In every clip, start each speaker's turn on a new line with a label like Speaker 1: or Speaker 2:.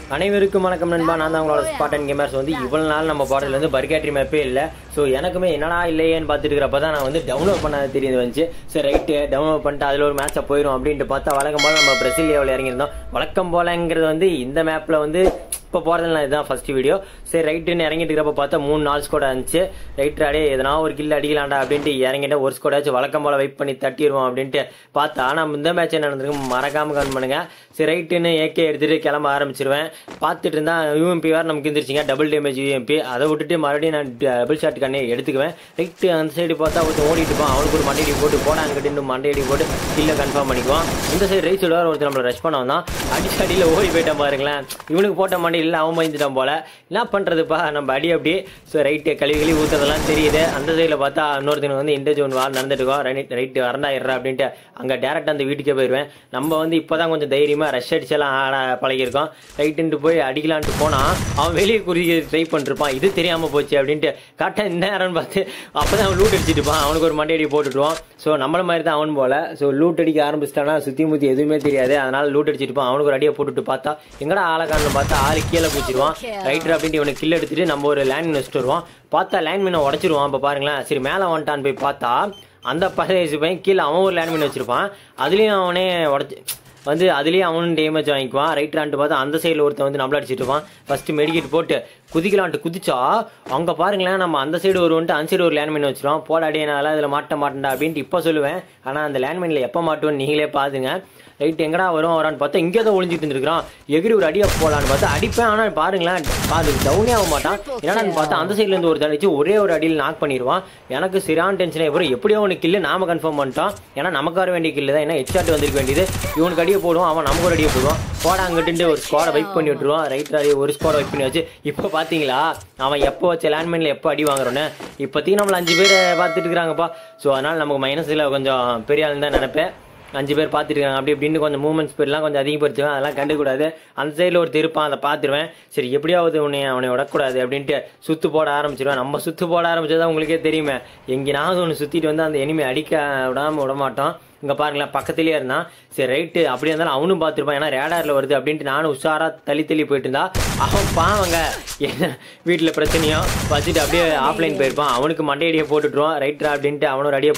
Speaker 1: அனைவருக்கும் வணக்கம் நண்பா. நான் தான் உங்களோட ஸ்பார்டன்கேமர்ஸ். இவ்வளவு நாள் நம்ம பாடல பர்கேட்ரி மேப்பே இல்லை. ஸோ எனக்குமே என்னடா இல்லையேன்னு பார்த்துட்டு இருக்கிறப்ப தான் நான் டவுன்லோட் பண்ண தெரியுது வந்துச்சு. சரி ரைட்டு டவுன்லோட் பண்ணிட்டு அதில் ஒரு மேட்சை போயிடும் அப்படின்ட்டு பார்த்தா வழக்கம் போல நம்ம பிரசிலியாவில் இறங்கியிருந்தோம். வழக்கம் போலங்கிறது இந்த மேப்பில் இப்போ போகிறதுலாம் இதுதான் ஃபர்ஸ்ட் வீடியோ. சரி ரைட்டுன்னு இறங்கிட்டு இருக்கிறப்ப பார்த்தா 3 நாள் ஸ்கோட இருந்துச்சு. ரைட்டு அடே எதனா ஒரு கில் அடிக்கலாண்டா அப்படின்ட்டு இறங்கிட்ட ஒரு ஸ்கோடாச்சும் வழக்கம் போல வெயிட் பண்ணி தட்டிடுவோம் அப்படின்ட்டு பார்த்தா நம்ம இந்த மேட்ச் என்ன நடந்திருக்கு மறக்காம கமெண்ட் பண்ணுங்க. சரி ரைட்டுன்னு ஏகே எடுத்துட்டு கிளம்ப ஆரம்பிச்சிருவேன். பார்த்துட்டு இருந்தா யூஎம்பி வேறு நமக்கு இருந்துருச்சிங்க, டபுள் டேமேஜ் யூஎம்பி. அதை விட்டுட்டு மறுபடியும் நான் டபுள் ஷாட் கண்ணே எடுத்துக்குவேன். ரைட்டு அந்த சைடு பார்த்தா ஒருத்தர் ஓடிட்டு இருப்பான். அவனுக்கு ஒரு மண்டையடி போட்டு போட அங்கிட்டு மண்டையடி போட்டு கில்லை கன்ஃபார்ம் பண்ணிக்குவான். இந்த சைடு ரைட் சைடு ஒருத்தர் நம்மளை ரஷ் பண்ண வந்தான். அடிச்சடியில் ஓடி போயிட்டான் பாருங்களேன். இவனுக்கு போட்ட மண்டை இல்லை, அவன் பயந்துட்டான் போல. என்ன பண்றதுப்பா நம்ம அடி அப்படியே. ஸோ ரைட்டு கழுவி ஊத்துறதெல்லாம் தெரியுது. அந்த சைடில் பார்த்தா இன்னொருத்தனுக்கு இன்டர்ஜோன் வார் நடந்துட்டு இருக்கோம். ரைட்டு வரண்டாயிடுறா அப்படின்ட்டு அங்கே டேரக்டாக அந்த வீட்டுக்கே போயிடுவேன். நம்ம இப்போதான் கொஞ்சம் தைரியமாக ரஷ் அடிச்செல்லாம் ஆட பழகிருக்கோம். ரைட்டுன்ட்டு போய் அடிக்கலான்ட்டு போனால் அவன் வெளியே குறிக்க ட்ரை பண்ணிருப்பான். இது தெரியாமல் போச்சு அப்படின்ட்டு கரெக்டாக இந்த நேரம்னு பார்த்து அப்போதான் அவன் லூட் அடிச்சுட்டு இருப்பான். அவனுக்கு ஒரு மண்டையடி போட்டுட்டுருவான். ஸோ நம்மள மாதிரி தான் அவன் போல. ஸோ லூட் அடிக்க ஆரம்பிச்சிட்டானா சுற்றி முற்றி எதுவுமே தெரியாது. அதனால லூட் அடிச்சிருப்பான். அவனுக்கு ஒரு அடியை போட்டுட்டு பார்த்தா எங்கடா ஆளக்கான்னு பார்த்தா ஆளு கீழே பிடிச்சிருவான். ரைட்டர் அப்படின்ட்டு இவனை கில் எடுத்துட்டு நம்ம ஒரு லேண்ட் மின் வச்சுட்டு வருவோம். பார்த்தா லேண்ட் மீனை உடச்சிருவான். இப்போ பாருங்களேன். சரி மேலே வந்துட்டான்னு போய் பார்த்தா அந்த பழைய பையன் கீழே அவன் ஒரு லேண்ட் மீன் வச்சிருப்பான். அதுலேயும் அவனே உடச்சி அதுலேயே அவனும் டேமேஜ் வாங்கிக்குவான். ரைட்டரான்ட்டு பார்த்தா அந்த சைடில் ஒருத்தன் நம்மள அடிச்சுட்டு இருப்பான். ஃபர்ஸ்ட் மெடிக்கெட் போட்டு குதிக்கலான்ட்டு குதிச்சா அங்கே பாருங்களேன் நம்ம அந்த சைடு வருவோன்ட்டு அந்த சைடு ஒரு லேண்ட்மைன் வச்சிருவோம். போடாடியனால அதில் மாட்ட மாட்டேன்டா அப்படின்ட்டு இப்போ சொல்லுவேன். ஆனால் அந்த லேண்ட்மைனில் எப்போ மாட்டுவோன்னு நீங்களே பாருங்க. ரைட் எங்கடா வரான்னு பார்த்தா இங்கே தான் ஒளிஞ்சிட்டு இருந்துருக்கான். எகிரி ஒரு அடியாக போகலான்னு பார்த்தா அடிப்பேன். ஆனால் பாருங்களேன் டவுனே ஆக மாட்டான். என்னடான்னு பார்த்தா அந்த சைட்லேருந்து ஒரு அடிச்சு ஒரே ஒரு அடியில் நாக் பண்ணிடுவான். எனக்கு சரியான டென்ஷனே வரும். எப்படியோ ஒன்று கில்லு நாம கன்ஃபார்ம் பண்ணிட்டோம். ஏன்னா நமக்கு வர வேண்டிய கில்லு தான். ஏன்னா ஹெட்ஷாட் வந்திருக்க வேண்டியது. இவனுக்கு அடியை போடுவான், அவன் நமக்கு ஒரு அடியை போடுவான். போடாங்கிட்டு ஒரு ஸ்குவாடை வைப் பண்ணி விட்டுருவான். ரைட்டர் அடியை ஒரு ஸ்குவாடை வைப் பண்ணி வச்சு இப்போ பார்த்தீங்களா அவன் எப்போ வச்ச லேண்ட்மைனில் எப்போ அடி வாங்குறோன்னு. இப்போதைக்கு நம்மள 5 பேர் பார்த்துட்டு இருக்கிறாங்கப்பா. ஸோ அதனால் நமக்கு மைனஸில் கொஞ்சம் பெரிய ஆள் தான் நினைப்பேன். 5 பேர் பார்த்துட்டு இருக்காங்க. அப்படி இப்படின்னு கொஞ்சம் மூவ்மெண்ட் ஸ்பீட்லாம் கொஞ்சம் அதிகப்படுத்துவேன். அதெல்லாம் கண்டுக்கூடாது. அந்த சைடில் ஒரு திருப்பான், அதை பார்த்துருவேன். சரி எப்படியாவது அவனை விடக்கூடாது அப்படின்ட்டு சுற்று போட ஆரம்பிச்சிருவேன். நம்ம சுற்று போட ஆரம்பிச்சதான் உங்களுக்கே தெரியுமே. எங்கேனாவது ஒன்று சுற்றிட்டு அந்த எனிமே அடிக்க விடமாட்டோம். இங்கே பாருங்களேன் பக்கத்துலேயே இருந்தான். சரி ரைட்டு அப்படியே இருந்தாலும் அவனும் பார்த்துருப்பான். ஏன்னா ரேடாரில் வருது அப்படின்ட்டு நானும் உஷாராக தள்ளி போயிட்டு இருந்தா அவன் பாவங்க என்ன வீட்டில் பிரச்சனையும் வச்சுட்டு அப்படியே ஆஃப்லைன் போயிருப்பான். அவனுக்கு மண்டையடியை போட்டுட்டுருவான். ரைட்டரா அப்படின்ட்டு அவனோட அடியை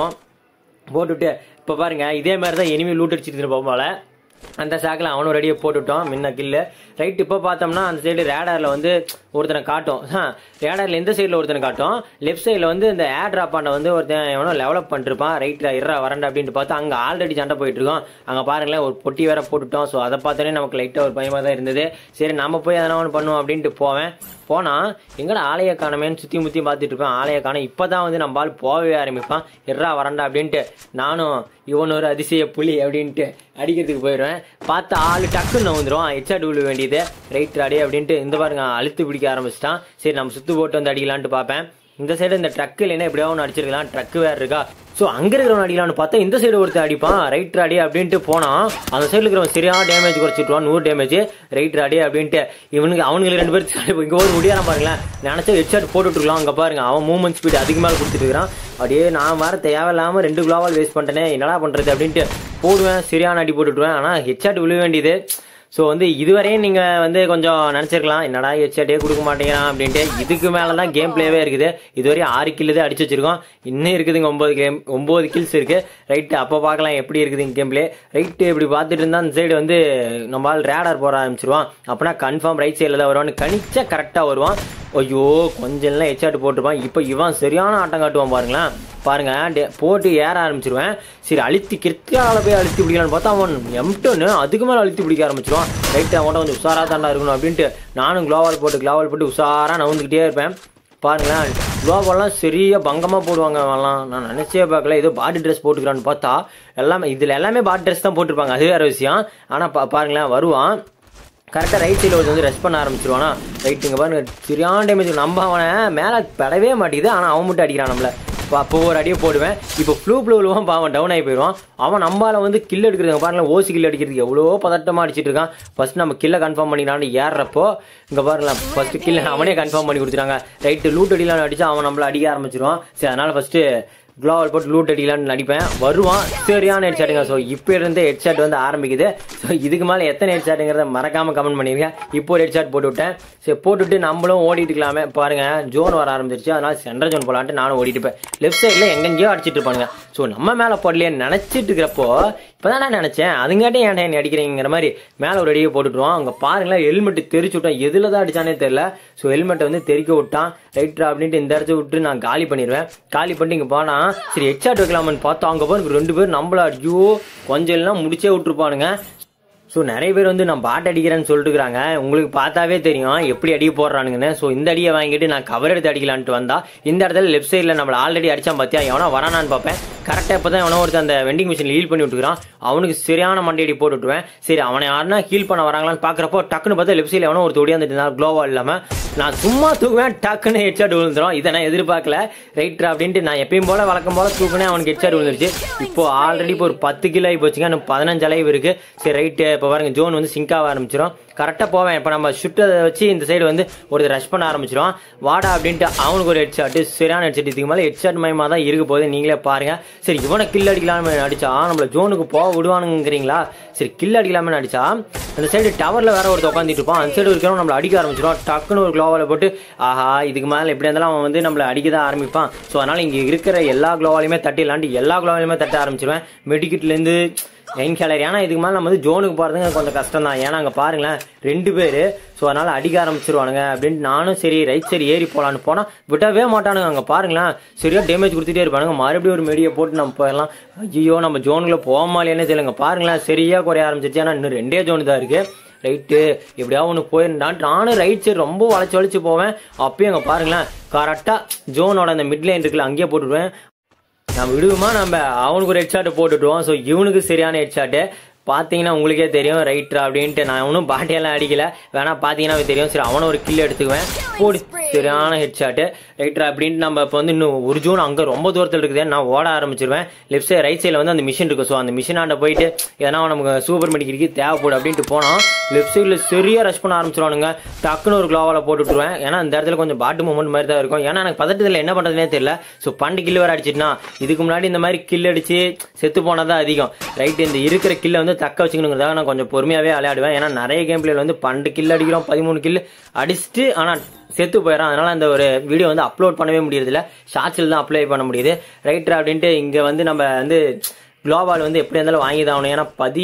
Speaker 1: போட்டுட்டு இப்போ பாருங்க இதே மாதிரி தான் எனிமே லூட் அடிச்சுட்டு போல. அந்த சாக்கில் அவனும் ரெடியை போட்டுவிட்டோம் முன்ன கில்லு. ரைட் இப்போ பார்த்தோம்னா அந்த சைடு ரேடாரில் ஒருத்தனை காட்டும். ரேடாரில் எந்த சைடில் ஒருத்தனை காட்டும், லெஃப்ட் சைடில் இந்த ஏர் ட்ராப் பண்ண ஒருத்தன் எவனோ டெவலப் பண்ணிருப்பான். ரைட்டில் இருறா வரண்டா அப்படின்ட்டு பார்த்தா அங்கே ஆல்ரெடி சண்டை போயிட்டு இருக்கோம். அங்கே பாருங்களேன் ஒரு பொட்டி வேற போட்டுட்டோம். ஸோ அதை பார்த்தோன்னே நமக்கு லைட்டாக ஒரு பயமாக தான் இருந்தது. சரி நம்ம போய் எதனா ஒன்று பண்ணுவோம் அப்படின்ட்டு போனால் எங்கடா ஆலையை காணமேன்னு சுற்றி முற்றி பார்த்துட்டு இருப்பேன். ஆலையை காண இப்போ தான் நம்ம ஆள் போகவே ஆரம்பிப்பான். இருறா வரண்டா அப்படின்ட்டு நானும் இவன் ஒரு அதிசய புலி அப்படின்ட்டு அடிக்கிறதுக்கு போயிடுவேன். பார்த்தா ஆளு டக்குன்னு வந்துடும். ஹெட்ஷாட் விழ வேண்டியது. ரைட் அடி அப்படின்ட்டு இந்த பாருங்க அழுத்து பிடிக்க ஆரம்பிச்சிட்டான். சரி நம்ம சுத்து போட்டு அடிக்கலான்ட்டு பார்ப்பேன். இந்த சைடு இந்த ட்ரக்கு இல்லைன்னா எப்படியாவது ஒன்று அடிச்சிருக்கலாம். ட்ரக்கு வேற இருக்கா. ஸோ அங்கே இருக்கிறவன் அடிக்கலான்னு பார்த்தா இந்த சைடு ஒருத்தர் அடிப்பான். ரைட் அடி அப்படின்ட்டு போனால் அந்த சைடில் இருக்கிறவன் சரியான டேமேஜ் குறைச்சிட்டுவான். 100 டேமேஜ். ரைட் அடி அப்படின்ட்டு அவனுக்கு 2 பேர் இங்கே ஒரு முடியாம பாருங்களேன். நினச்சா ஹெட்ஷாட் போட்டுருக்கலாம். அங்கே பாருங்க அவன் மூவ்மெண்ட் ஸ்பீட் அதிக மேலே கொடுத்துட்டு இருக்கிறான். அப்படியே நான் வேறு தேவையில்லாமல் 2 குளோவால் வேஸ்ட் பண்ணிட்டேனே என்னடா பண்ணுறது அப்படின்ட்டு போடுவேன். சரியான அடி போட்டுவிடுவேன். ஆனால் ஹெட்ஷாட் விழ வேண்டியது. ஸோ இதுவரையும் நீங்கள் கொஞ்சம் நினச்சிருக்கலாம் என்னடா ஹெட்ஷாட்டே கொடுக்க மாட்டேங்கிறான் அப்படின்ட்டு. இதுக்கு மேலே தான் கேம் பிளேவே இருக்குது. இதுவரையும் 6 கில் அடிச்சு வச்சிருக்கோம். இன்னும் இருக்குதுங்க 9 கில்ஸ் இருக்குது. ரைட்டு அப்போ பார்க்கலாம் எப்படி இருக்குதுங்க கேம் பிளே. ரைட்டு இப்படி பார்த்துட்டு இருந்தால் அந்த சைடு நம்மளால் ரேடார் போட ஆரம்பிச்சிருவான். அப்படின்னா கன்ஃபார்ம் ரைட் சைடில் தான் வருவான்னு கணிச்சா கரெக்டாக வருவான். ஐயோ கொஞ்சம் எல்லாம் ஹெட்ஷாட் போட்டுருப்பான். இப்போ இவன் சரியான ஆட்டம் காட்டுவான் பாருங்களேன். பாருங்க போட்டு ஏற ஆரம்பிச்சிருவேன். சரி அழுத்தி கிற்கால போய் அழுத்தி பிடிக்கலான்னு பார்த்தா அவன் M10 அதுக்கு மேலே அழுத்தி பிடிக்க ஆரம்பிச்சிருவான். ரைட்டு அவன்கிட்ட கொஞ்சம் உஷாராக தாண்டா இருக்கணும் அப்படின்ட்டு நானும் கிளோவால் போட்டு உஷாராக நவுந்துக்கிட்டே இருப்பேன். பாருங்களேன் குளோவால்லாம் சரியாக பங்கமாக போடுவாங்க. அவன்லாம் நான் நினச்சே பார்க்கல. ஏதோ பாடி ட்ரெஸ் போட்டுக்கிறான்னு பார்த்தா எல்லாமே பாடி ட்ரெஸ் தான் போட்டிருப்பாங்க. அது வேறு விஷயம். ஆனால் பாருங்களேன் வருவான் கரெக்டாக ரைட் சைடில் ஒரு ரெஸ்ட் பண்ண ஆரம்பிச்சிருவானா. ரைட்டுங்க பாருங்க சரியான டேமேஜ். நம்ம அவனை மேலே படவே மாட்டேங்குது. ஆனால் அவன் மட்டும் அடிக்கிறான் நம்மளை. அப்போ ஒரு அடியை போடுவேன். இப்போ ஃப்ளூவான் அவன் டவுன் ஆகி போயிடுவான். அவன் நம்மளால கில் எடுக்கிறதுங்க பாருங்களேன். ஓசி கில் அடிக்கிறதுக்கு எவ்வளோ பதட்டமாக அடிச்சிட்டு இருக்கான். ஃபர்ஸ்ட் நம்ம கில்லை கன்ஃபார்ம் பண்ணிக்கலான்னு ஏறப்போ இங்கே பாருங்களேன் ஃபர்ஸ்ட் கில்லை அவனே கன்ஃபார்ம் பண்ணி கொடுத்துட்டாங்க. ரைட்டு லூட் அடிலாம் அடிச்சா அவன் நம்மளை அடிக்க ஆரம்பிச்சிருவான். சரி அதனால ஃபர்ஸ்ட்டு குளோவால் போட்டு லூட் அடிக்கலான்னு நடிப்பேன். வருவான், சரியான ஹெட் ஷாட்டுங்க. ஸோ இப்போ இருந்து ஹெட் ஷாட் வந்து ஆரம்பிக்குது. ஸோ இதுக்கு மேலே எத்தனை ஹெட் ஷாட்டுங்கிறத மறக்காம கமெண்ட் பண்ணிருக்கேன். இப்போ ஒரு ஹெட் ஷாட் போட்டு விட்டேன். சரி போட்டுவிட்டு நம்மளும் ஓடிட்டு இருக்கலாமே. பாருங்க ஜோன் வர ஆரம்பிச்சிருச்சு. அதனால சென்டர் ஜோன் போலான்ட்டு நானும் ஓடிட்டு இருப்பேன். லெஃப்ட் சைடில் எங்கெங்கேயோ அடிச்சிட்டு இருப்பானுங்க. ஸோ நம்ம மேலே போடலையே நினைச்சிட்டு இருக்கிறப்போ இப்போதான் நான் நினைச்சேன் அதுங்காட்டி ஏன்டா என்ன அடிக்கிறீங்கிற மாதிரி மேலே ஒரு அடியை போட்டுட்டுருவோம். அங்கே பாருங்களேன் ஹெல்மெட் தெரிச்சு விட்டான். எதில் தான் அடிச்சானே தெரியல. ஸோ ஹெல்மெட்டை வந்து தெரிக்க விட்டான். ரைட்டா அப்படின்ட்டு இந்த இடத்த விட்டு நான் காலி பண்ணிடுவேன். காலி பண்ணிட்டு இங்கே போனா சரி ஹெட் ஷாட் வைக்கலாமான்னு பார்த்தோம். அங்கே பாருங்க 2 பேர் நம்மள ஐயோ கொஞ்சம் எல்லாம் முடிச்சே விட்டுருப்பானுங்க. ஸோ நிறைய பேர் வந்து நான் பாட்டு அடிக்கிறேன்னு சொல்லிட்டு இருக்கிறாங்க. உங்களுக்கு பார்த்தாவே தெரியும் எப்படி அடி போடுறானுங்கன்னு. ஸோ இந்த அடியை வாங்கிட்டு நான் கவர் எடுத்து அடிக்கலான்ட்டு வந்தா இந்த இடத்துல லெஃப்ட் சைடில் நம்மளை ஆல்ரெடி அடிச்சான் பார்த்தியா. எவனா வரானான்னு பார்ப்பேன். கரெக்டாக இப்போ தான் எவனோ ஒருத்தர் அந்த வெண்டிங் மிஷின் ஹீல் பண்ணி விட்டுக்கிறான். அவனுக்கு சரியான மண்டை அடி போட்டு விட்டுருவேன். சரி அவனை யாருன்னா ஹீல் பண்ண வராங்களான்னு பார்க்குறப்போ டக்குன்னு பார்த்தா லெஃப்ட் சைடில் எவனோ ஒரு ஒடியாந்துட்டு க்ளோவா இல்லாமல் நான் சும்மா தூக்குவேன். டக்குன்னு ஹெட் ஷாட் விழுந்துடும். இதை நான் எதிர்பார்க்கல. ரைட்டா அப்படின்ட்டு நான் எப்பயும் போல வழக்கம் போல தூக்குனேன். அவனுக்கு ஹெட் ஷாட் விழுந்துருச்சு. இப்போ ஆல்ரெடி இப்போ ஒரு 10 கிலோ ஆகி போச்சுங்க. இன்னும் 15 அளவு இருக்கு. சரி ரைட்டு இப்போ பாருங்க ஜோன் வந்து சிங்க் ஆக ஆரம்பிச்சிடும். கரெக்டாக போவேன். இப்போ நம்ம ஷுட்டை வச்சு இந்த சைடு வந்து ஒரு ரஷ் பண்ண ஆரம்பிச்சிடும். வாடா அப்படின்ட்டு அவனுக்கு ஒரு ஹெட் ஷாட்டு சரியான ஹெட் ஷாட். இதுக்கு மேலே ஹெட் ஷாட் மயமாக தான் இருக்க போகுது. நீங்களே பாருங்க. சரி இவனை கில் அடிக்கலாம்னு அடிச்சா நம்மள ஜோனுக்கு போக விடுவானுங்கிறீங்களா. சரி கில் அடிக்கலாம்னு அடிச்சா அந்த சைடு டவரில் வேற ஒருத்தர் உட்காந்துட்டு இருப்பான். அந்த சைடு இருக்கிறவங்க நம்மளை அடிக்க ஆரம்பிச்சிடும். டக்குன்னு ஒரு க்ளோவால் போட்டு ஆஹா இதுக்கு மேலே எப்படி இருந்தாலும் அவன் வந்து நம்மளை அடிக்க தான் ஆரம்பிப்பான். ஸோ அதனால இங்கே இருக்கிற எல்லா க்ளோவாலையுமே தட்டிடலான்ட்டு எல்லா க்ளோவாலையுமே தட்ட ஆரம்பிச்சிருவேன். மெடிக்கிட்லேருந்து என் கேலரி. ஏன்னா இதுக்கு மேலே நம்ம வந்து ஜோனுக்கு போகிறதுங்க கொஞ்சம் கஷ்டம் தான். ஏன்னா அங்கே பாருங்களேன் 2 பேர். ஸோ அதனால் அடிக்க ஆரம்பிச்சிருவானுங்க அப்படின்ட்டு நானும் சரி ரைட் சைடு ஏறி போகலான்னு போனால் விடவே மாட்டானுங்க. அங்கே பாருங்களேன் சரியாக டேமேஜ் கொடுத்துட்டே இருப்பானுங்க. மறுபடியும் ஒரு மெடியை போட்டு நம்ம போயிடலாம். ஐயோ நம்ம ஜோனுக்குள்ளே போகாமலேன்னு தெரியலங்க. பாருங்களேன் சரியாக குறைய ஆரம்பிச்சிருச்சு. ஏன்னா இன்னும் 2 ஜோனு தான் இருக்குது. ரைட்டு எப்படியாவது ஒன்று போயிருந்தான். நானும் ரைட் சைடு ரொம்ப வளைச்சு போவேன். அப்பயும் அங்கே பாருங்களேன் கரெக்டாக ஜோனோட அந்த மிட் லைன் இருக்குல்ல அங்கேயே போட்டுவிடுவேன். நம்ம விடுவோமா நம்ம அவனுக்கு ஒரு ஹெட் ஷாட் போட்டுவிடுவோம். ஸோ இவனுக்கு சரியான ஹெட் ஷாட்டு பார்த்தீங்கன்னா உங்களுக்கே தெரியும். ரைட்டா அப்படின்ட்டு நான் ஒன்றும் பாட்டியெல்லாம் அடிக்கல. வேணா பார்த்தீங்கன்னா தெரியும். சரி அவனை ஒரு கில் எடுத்துக்குவேன். போடி சரியான ஹெட் ஷாட்டு. ரைட்டா அப்படின்ட்டு நம்ம இப்போ வந்து இன்னும் ஒரு ஜோன் அங்கே ரொம்ப தூரத்தில் இருக்குது. நான் ஓட ஆரம்பிச்சிருவேன். லெஃப்ட் சைடு ரைட் சைடில் வந்து அந்த மிஷின் இருக்கு. ஸோ அந்த மிஷினாண்ட போயிட்டு ஏன்னா நமக்கு சூப்பர் மெடிக்கலுக்கு தேவைப்படும் அப்படின்ட்டு போனோம். லெஃப்ட் சைடில் சரியாக ரஷ் பண்ண ஆரம்பிச்சிருவானுங்க. டக்குன்னு ஒரு க்ளோவால் போட்டு விட்டுருவேன். ஏன்னா இந்த இடத்துல கொஞ்சம் பாட்டு மூமெண்ட் மாதிரி தான் இருக்கும். ஏன்னா எனக்கு பதட்டத்தில் என்ன பண்ணுறதுனே தெரியல. ஸோ 12 கில் வேறு அடிச்சிட்டுனா இதுக்கு முன்னாடி இந்த மாதிரி கில் அடிச்சு செத்து போனதான் அதிகம். ரைட்டு இந்த இருக்கிற கில்லை வந்து தக்க வச்சுக்கணுங்கிறதாக நான் கொஞ்சம் பொறுமையாகவே விளையாடுவேன். ஏன்னா நிறைய கேம் பிளேல வந்து 12 கில் அடிக்கிறோம் 13 கில் அடிச்சுட்டு ஆனால் செத்து போயிடும். அதனால அந்த ஒரு வீடியோ வந்து அப்லோட் பண்ணவே முடியறதில்ல. ஷார்ட்ஸில் தான் அப்ளை பண்ண முடியுது. ரைட்டர் அப்படின்ட்டு இங்கே வந்து நம்ம வந்து குளோவால் வந்து எப்படி இருந்தாலும் வாங்கி தான் ஆகணும். ஏன்னா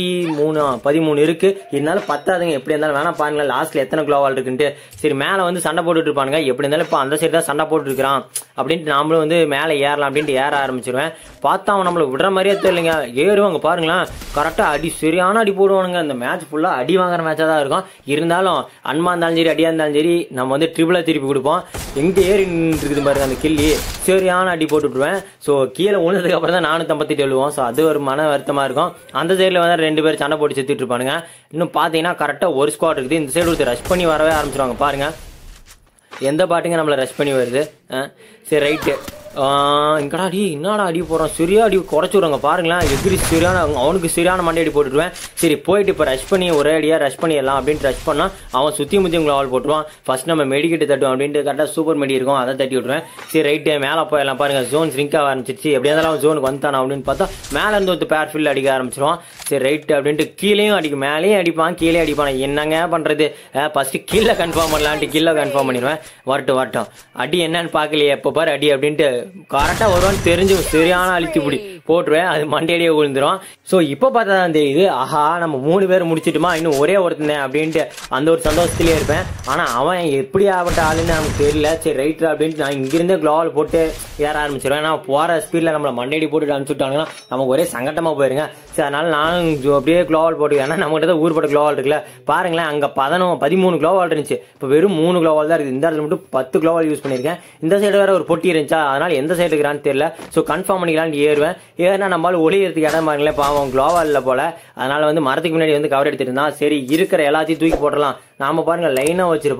Speaker 1: 13 இருக்கு. இருந்தாலும் பத்தாதுங்க. எப்படி இருந்தாலும் வேணா பாருங்களேன் லாஸ்ட்ல எத்தனை குளோவால் இருக்குன்ட்டு. சரி மேலே வந்து சண்டை போட்டுட்டு இருப்பானுங்க. எப்படி இருந்தாலும் இப்போ அந்த சைடு தான் சண்டை போட்டு இருக்கிறான் அப்படின்ட்டு நாமளும் வந்து மேலே ஏறலாம் அப்படின்ட்டு ஏற ஆரம்பிச்சிருவேன். பார்த்தா அவன் நம்மளை விடுற மாதிரியே தெரியலைங்க. ஏறுவாங்க பாருங்களேன் கரெக்டாக அடி சரியான அடி போடுவானுங்க. அந்த மேட்ச் ஃபுல்லாக அடி வாங்குற மேட்சாக தான் இருக்கும். இருந்தாலும் அன்மா இருந்தாலும் சரி அடியாக இருந்தாலும் சரி நம்ம வந்து ட்ரிபிளா திருப்பி கொடுப்போம். எங்கே ஏறி இருக்குது பாருங்க அந்த கில்லி சரியான அடி போட்டு விட்டுருவேன். ஸோ கீழே விழுந்ததுக்கு அப்புறம் தான் 458 எழுவோம். ஸோ அது ஒரு மன வருத்தமா இருக்கும். அந்த சைடில் வந்து 2 பேர் சண்டை போட்டு செத்துட்டு இருப்பானுங்க. இன்னும் பார்த்தீங்கன்னா கரெக்டாக ஒரு ஸ்குவாட் இருக்குது. இந்த சைடு ஒருத்தர் ரஷ் பண்ணி வரவே ஆரம்பிச்சிருவாங்க. பாருங்க எந்த பாட்டுங்க நம்மளை ரஷ் பண்ணி வருது. சரி ரைட்டு இங்கடா அடி என்னடா அடி போடுறான். சரியா அடி குறைச்சி விடுறாங்க பாருங்களேன். எகிரி சரியான அவனுக்கு சரியான மண்டை அடி போட்டுருவேன். சரி போயிட்டு இப்போ ரஷ் பண்ணி ஒரே அடியாக ரஷ் பண்ணிடலாம் அப்படின்ட்டு ரஷ் பண்ணால் அவன் சுற்றி முற்றி க்ளோவால் போட்டுருவான். ஃபர்ஸ்ட் நம்ம மெடிக்கிட்டு தட்டுவோம் அப்படின்ட்டு கரெக்டாக சூப்பர் மெடி இருக்கும் அதை தட்டி விட்டுருவேன். சரி ரைட்டு மேலே போயிடலாம். பாருங்க ஜோன் ஸ்ரிங்க் ஆக ஆரம்பிச்சிருச்சு. எப்படியா இருந்தாலும் அவன் ஜோனுக்கு வந்துட்டான் அப்படின்னு பார்த்தா மேலே இருந்து ஒரு பேர் ஃபீல்டு அடிக்க ஆரம்பிச்சிருவான். சரி ரைட்டு அப்படின்ட்டு கீழேயும் அடிக்கும் மேலேயும் அடிப்பான் கீழே அடிப்பான். என்னங்க பண்ணுறது ஃபர்ஸ்ட் கீழே கன்ஃபார்ம் பண்ணலான்ட்டு கீழே கன்ஃபார்ம் பண்ணிடுவேன். வரட்டும் அடி என்னன்னு பார்க்கலையே எப்போ பாரு அடி அப்படின்ட்டு கரெக்டாக வருவான்னு தெரிஞ்சு சரியான அழிச்சு பிடி போட்டுருவேன். அது மண்டையடியே விழுந்துரும். ஸோ இப்போ பார்த்தா தான் தெரியுது ஆஹா நம்ம 3 பேர் முடிச்சிட்டுமா இன்னும் ஒரே ஒருத்தன் அப்படின்ட்டு அந்த ஒரு சந்தோஷத்துலேயே இருப்பேன். ஆனால் அவன் எப்படி ஆகப்பட்ட ஆளுன்னு நமக்கு தெரியல. சரி ரைட்டு அப்படின்ட்டு நான் இங்கிருந்தே க்ளோவால் போட்டு ஏற ஆரம்பிச்சிருவேன். நான் போகிற ஸ்பீடில் நம்மளை மண்டையடி போட்டு அனுப்பிச்சுட்டாங்கன்னா நமக்கு ஒரே சங்கட்டமாக போயிருங்க. சரி அதனால நானும் அப்படியே க்ளோவால் போட்டு ஏன்னா நம்மகிட்ட தான் ஊர்பட்ட க்ளோவால் இருக்குல்ல. பாருங்களேன் அங்கே 13 க்ளோவால் இருந்துச்சு. இப்போ வெறும் 3 க்ளோவால் தான் இருக்குது. இந்த இடத்துல மட்டும் 10 க்ளோவால் யூஸ் பண்ணியிருக்கேன். இந்த சைடு வேற ஒரு பொட்டி இருந்துச்சா அதனால எந்த சைடு இருக்கிறான்னு தெரியல. ஸோ கன்ஃபார்ம் பண்ணிக்கலான்னு ஏறுவேன். ஏன்னா நம்மளால ஒளியறதுக்கு இடம் பாருங்களேன். பாவம் க்ளோவால் இல்லை போல. அதனால வந்து மரத்துக்கு முன்னாடி வந்து கவர் எடுத்துட்டு இருந்தான். சரி இருக்கிற எல்லாத்தையும் தூக்கி போடலாம். நாம பாருங்க லைனா வச்சிருப்போம்.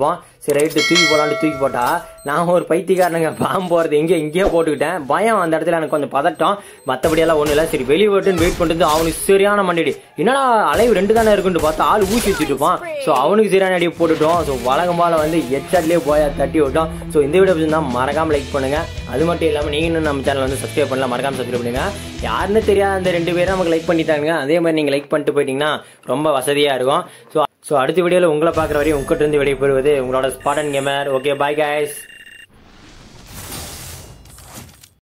Speaker 1: சரி ரைட்டு தூக்கி போடலான்னு தூக்கி போட்டா நான் ஒரு பைத்தியக்காரனுங்க பாம்பு போறது எங்கேயோ போட்டுக்கிட்டேன். பயம் அந்த இடத்துல எனக்கு கொஞ்சம் பதட்டம், மற்றபடியெல்லாம் ஒன்றும் இல்லை. சரி வெளியே விட்டுன்னு வெயிட் பண்ணிட்டு அவனுக்கு சரியான மண்டடி. என்னடா அலைவு 2 தானே இருக்குன்னு பார்த்தா ஆள் ஊசி வச்சுட்டு இருப்பான். ஸோ அவனுக்கு சரியான அடி போட்டுட்டோம். ஸோ வழக்கம்போல வந்து ஹெட்ஷாட்லேயே போய் தட்டி விட்டோம். ஸோ இந்த வீடியோ பிடிச்சிருந்தா மறக்காம லைக் பண்ணுங்க. அது மட்டும் இல்லாமல் நீங்களும் நம்ம சேனல் வந்து சப்ஸ்கிரைப் பண்ணலாம், மறக்காம சப்ஸ்கிரைப் பண்ணுங்க. யாருன்னு தெரியாத அந்த 2 பேரும் நமக்கு லைக் பண்ணிட்டாங்க. அதே மாதிரி நீங்கள் லைக் பண்ணிட்டு போயிட்டீங்கன்னா ரொம்ப வசதியாக இருக்கும். ஸோ அடுத்த வீடியோவில் உங்களை பார்க்குற வரையும் உங்ககிட்ட இருந்து வெளியே போயிடுவது உங்களோட Spartan gamer. Okay bye guys.